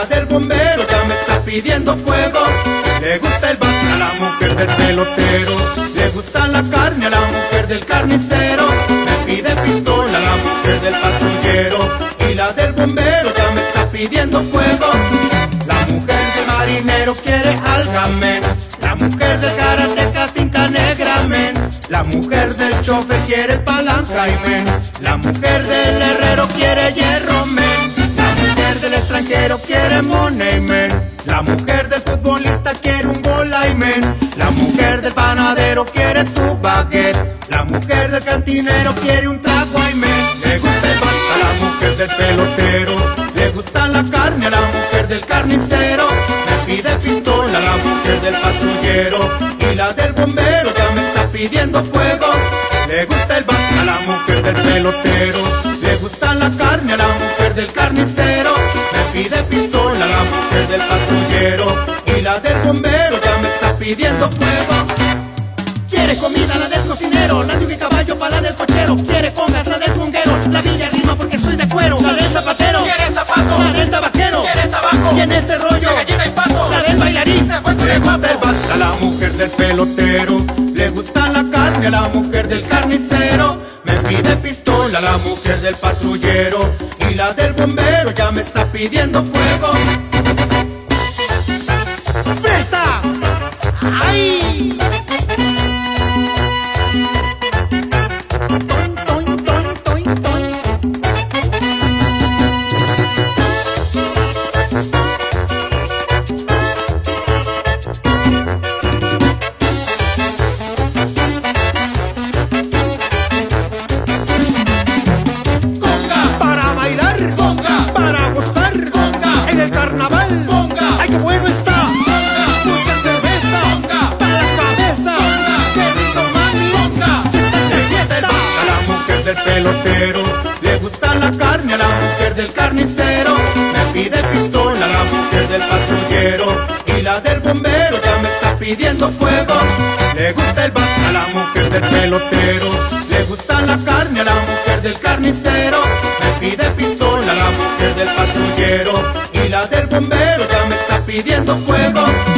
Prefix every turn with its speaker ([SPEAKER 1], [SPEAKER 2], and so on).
[SPEAKER 1] la del bombero ya me está pidiendo fuego. Le gusta el bate a la mujer del pelotero, le gusta la carne a la mujer del carnicero. Me pide pistola a la mujer del patrullero y la del bombero ya me está pidiendo fuego. La mujer del marinero quiere álgame, la mujer del karateca cinta negra, men. La mujer del chofer quiere palanca, y men. La mujer del herrero quiere hierro, men. La mujer del extranjero quiere money, men. La mujer del futbolista quiere un gol, y men. La mujer del panadero quiere su baguette. La mujer del cantinero quiere un trago, y men. Le gusta el bate a la mujer del pelotero, le gusta la carne a la mujer del carnicero. Me pide pistola a la mujer del patrullero y la del bombero ya me está pidiendo fuego. Le gusta el bate a la mujer del pelotero, le gusta la carne a la mujer del carnicero. Me pide pistola a la mujer del patrullero y la del bombero ya me está pidiendo fuego. Quiere comida la del cocinero, la de un caballo para la del cochero. Quiere congas la del conguero, la villa rima porque soy de cuero. La del zapatero,
[SPEAKER 2] quiere zapato.
[SPEAKER 1] la del tabaquero,
[SPEAKER 2] quiere tabaco.
[SPEAKER 1] y en este rollo,
[SPEAKER 2] de gallina y pato.
[SPEAKER 1] la del bailarín.
[SPEAKER 2] Se fue con
[SPEAKER 1] Le
[SPEAKER 2] el
[SPEAKER 1] gusta el
[SPEAKER 2] guapo.
[SPEAKER 1] bate a la mujer del pelotero, le gusta la carne a la mujer del carnicero. Me pide pistola a la mujer del patrullero y la del bombero ya me está pidiendo fuego. ¡Fresa! ¡Ay! Toin, toin, toin, toin, toin.
[SPEAKER 2] Conga,
[SPEAKER 1] Para bailar,
[SPEAKER 2] conga,
[SPEAKER 1] para gozar,
[SPEAKER 2] conga,
[SPEAKER 1] en el carnaval,
[SPEAKER 2] conga,
[SPEAKER 1] ¡ay qué bueno está!
[SPEAKER 2] conga,
[SPEAKER 1] Mucha cerveza,
[SPEAKER 2] conga,
[SPEAKER 1] para la cabeza,
[SPEAKER 2] conga,
[SPEAKER 1] ¡qué rico mami!
[SPEAKER 2] conga.
[SPEAKER 1] Le gusta el bate a la mujer del pelotero, le gusta la carne a la mujer del carnicero. Me pide pistola a la mujer del patrullero y la del bombero ya me está pidiendo fuego. Le gusta el bate a la mujer del pelotero, le gusta la carne a la mujer del carnicero. Me pide pistola a la mujer del patrullero y la del bombero ya me está pidiendo fuego.